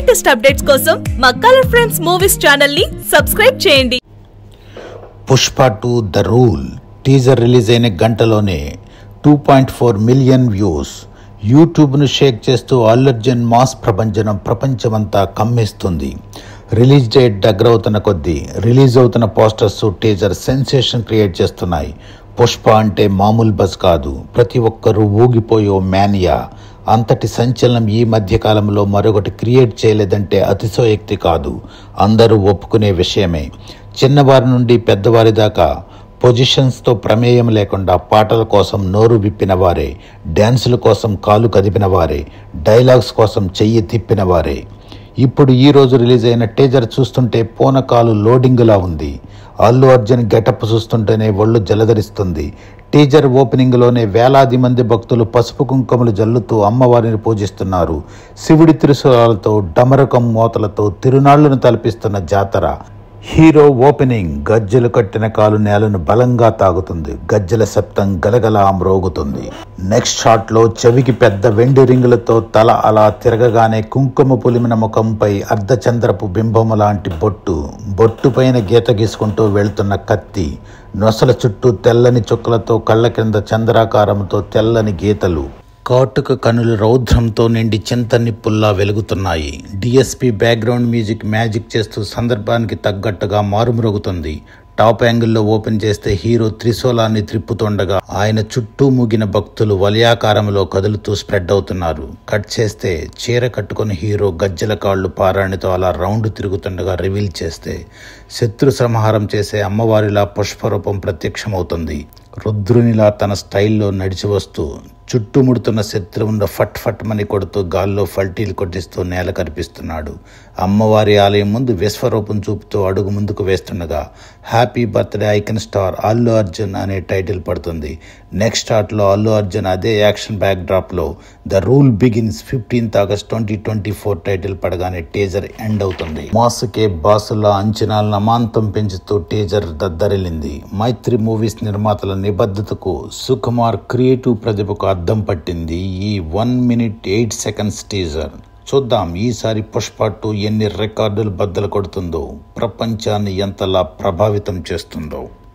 Latest updates కోసం మా colour friends movies channel ని సబ్స్క్రైబ్ చేయండి. Pushpa 2 the rule teaser release అయిన గంటలోనే 2.4 మిలియన్ వ్యూస్. యూట్యూబ్ను షేక్ చేస్తూ అల్లు అర్జున్ మాస్ ప్రపంచమంతా కమ్మేస్తుంది. రిలీజ్ డేట్ దగ్గరవుతున్న కొద్దీ రిలీజ్ అవుతున్న పోస్టర్స్, టీజర్ సెన్సేషన్ క్రియేట్ చేస్తున్నాయి. పుష్ప అంటే మామూలు బజ్ కాదు, ప్రతి ఒక్కరూ ఊగిపోయే మేనియా. అంతటి సంచలనం ఈ మధ్య కాలంలో మరొకటి క్రియేట్ చేయలేదంటే అతిశయోక్తి కాదు, అందరూ ఒప్పుకునే విషయమే. చిన్నవారి నుండి పెద్దవారి దాకా పొజిషన్స్తో ప్రమేయం లేకుండా పాటల కోసం నోరు విప్పిన వారే, డ్యాన్సుల కోసం కాలు కదిపిన వారే, డైలాగ్స్ కోసం చెయ్యి తిప్పిన వారే. ఇప్పుడు ఈ రోజు రిలీజ్ అయిన టీజర్ చూస్తుంటే పూనకాలు లోడింగ్లా ఉంది. అల్లు అర్జున్ గెటప్ చూస్తుంటేనే ఒళ్ళు జలధరిస్తుంది. టీజర్ ఓపెనింగ్లోనే వేలాది మంది భక్తులు పసుపు కుంకుమలు జల్లుతూ అమ్మవారిని పూజిస్తున్నారు. శివుడి త్రిశూలాలతో, డమరకం మోతలతో తిరునాళ్లను తలపిస్తున్న జాతర. హీరో ఓపెనింగ్ గజ్జలు కట్టిన కాలు నేలను బలంగా తాగుతుంది. గజ్జల శబ్దం గలగల మ్రోగుతుంది. నెక్స్ట్ షాట్లో చెవికి పెద్ద వెండి రింగులతో తల అలా తిరగగానే కుంకుమ పులిమిన ముఖంపై అర్ధచంద్రపు బింబము లాంటి బొట్టు పైన గీత గీసుకుంటూ వెళ్తున్న కత్తి, నొసల చుట్టూ తెల్లని చుక్కలతో కళ్ళ కింద చంద్రాకారంతో తెల్లని గీతలు, కాటుక కనులు రౌద్రంతో నిండి చింత నిప్పుల్లా వెలుగుతున్నాయి. డిఎస్పి బ్యాక్గ్రౌండ్ మ్యూజిక్ మ్యాజిక్ చేస్తూ సందర్భానికి తగ్గట్టుగా మారుమ్రోగుతుంది. టాప్ యాంగిల్లో ఓపెన్ చేస్తే హీరో త్రిశూలాన్ని త్రిప్పుతుండగా ఆయన చుట్టూ మూగిన భక్తులు వలయాకారంలో కదులుతూ స్ప్రెడ్ అవుతున్నారు. కట్ చేస్తే చీర కట్టుకుని హీరో గజ్జల కాళ్ళు పారాణితో అలా రౌండ్ తిరుగుతుండగా రివీల్ చేస్తే శత్రు సంహారం చేసే అమ్మవారిలా పుష్పరూపం ప్రత్యక్షమవుతుంది. రుద్రునిలా తన స్టైల్లో నడిచి వస్తూ చుట్టుముడుతున్న శత్రువును ఫట్ మని కొడుతూ గాల్లో ఫల్టీలు కొట్టిస్తూ నేల కనిపిస్తున్నాడు. అమ్మవారి ఆలయం ముందు విశ్వరూపం చూపుతూ అడుగు ముందుకు వేస్తుండగా happy birthday icon star Allu Arjun అనే టైటిల్ పడుతుంది. నెక్స్ట్ షాట్లో అల్లు అర్జున్ అదే యాక్షన్ బ్యాక్ డ్రాప్లో the rule begins 15th August 2024 title పడగానే టీజర్ ఎండ్ అవుతుంది. మాసుకే బాసులా అంచనాలను అమాంతం పెంచుతూ టీజర్ దద్దరిల్లింది. మైత్రి మూవీస్ నిర్మాతల నిబద్ధతకు, సుకుమార్ క్రియేటివ్ ప్రతిభకు అద్దం పట్టింది ఈ 1 minute 8 seconds టీజర్. చూద్దాం ఈసారి పుష్ప 2 ఎన్ని రికార్డులు బద్దలు కొడుతుందో, ప్రపంచాన్ని ఎంతలా ప్రభావితం చేస్తుందో.